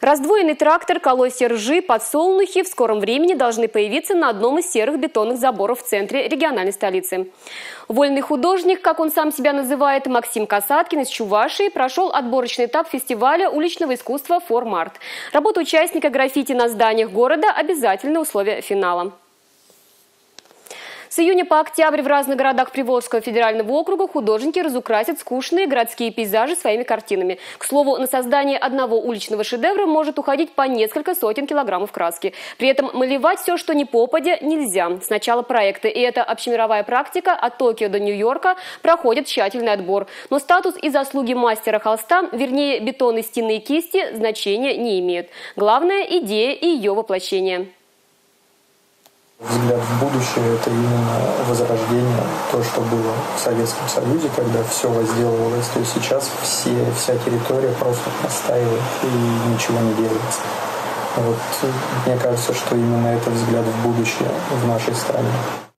Раздвоенный трактор, колосья ржи, подсолнухи в скором времени должны появиться на одном из серых бетонных заборов в центре региональной столицы. Вольный художник, как он сам себя называет, Максим Касаткин из Чувашии прошел отборочный этап фестиваля уличного искусства «Форм-арт». Работа участника граффити на зданиях города – обязательное условие финала. С июня по октябрь в разных городах Приволжского федерального округа художники разукрасят скучные городские пейзажи своими картинами. К слову, на создание одного уличного шедевра может уходить по несколько сотен килограммов краски. При этом малевать все, что ни попадя, нельзя. С начала проекта, и это общемировая практика, от Токио до Нью-Йорка, проходит тщательный отбор. Но статус и заслуги мастера холста, вернее бетонной стены и кисти, значения не имеют. Главное – идея и ее воплощение. Взгляд в будущее – это именно возрождение, то, что было в Советском Союзе, когда все возделывалось. То есть сейчас вся территория просто простаивает и ничего не делается. Вот, мне кажется, что именно это взгляд в будущее в нашей стране.